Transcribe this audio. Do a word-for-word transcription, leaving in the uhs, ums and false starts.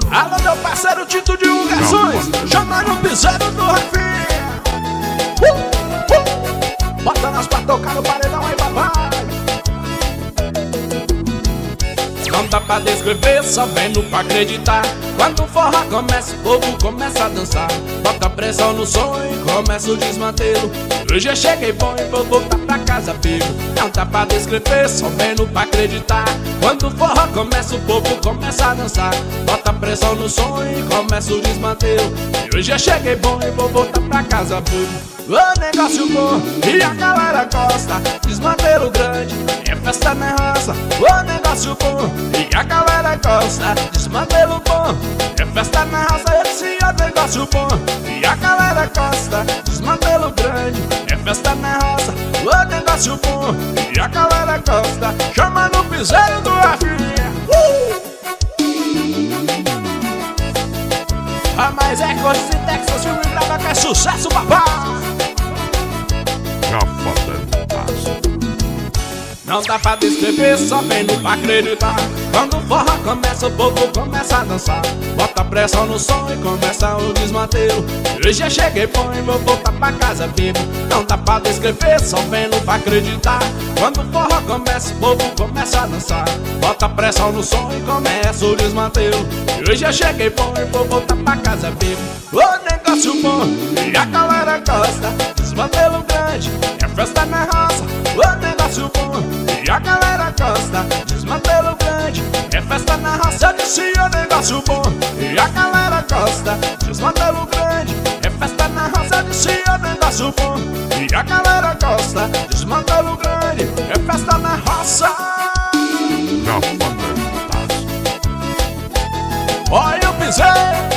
Alô, meu parceiro Tito Divulgações, chama no piseiro do Rafinha. uh, uh. Bota nós pra tocar no paredão aí, papai. Não dá pra descrever, só vendo pra acreditar. Quando o forró começa, o povo começa a dançar. Bota pressão no som e começa o desmantelo. Hoje eu cheguei bom e vou voltar pra casa vivo. Não dá pra descrever, só vendo pra acreditar. Quando o forró começa, o povo começa a dançar. Bota pressão no som e começa o desmantelo. E hoje eu cheguei bom e vou voltar pra casa vivo. O negócio bom e a galera gosta. Desmantelo grande, é festa na raça. O negócio bom e a galera gosta. Desmantelo bom, é festa na raça. Esse é o negócio bom e a galera gosta. Desmantelo grande, é festa na raça. O negócio bom e a galera gosta. Chama no piseiro do Rafinha. uh! A mais é coisa de Texas, filme brava que é sucesso, papai. Não dá pra descrever, só vendo pra acreditar. Quando o forró começa, o povo começa a dançar. Bota pressão no som e começa o desmantelo. Hoje eu cheguei bom e vou voltar pra casa vivo. Não dá pra descrever, só vendo pra acreditar. Quando o forró começa, o povo começa a dançar. Bota pressão no som e começa o desmantelo. Hoje eu cheguei bom e vou voltar pra casa vivo. O negócio bom e a galera gosta. Desmantelo grande, é festa na raça. O negócio bom e a galera gosta. Desmantelo grande, é festa na raça. Eu disse o negócio bom e a galera gosta. Desmantelo grande, é festa na raça. Eu disse o negócio bom e a galera gosta. Desmantelo grande, é festa na raça. Olha o piseiro.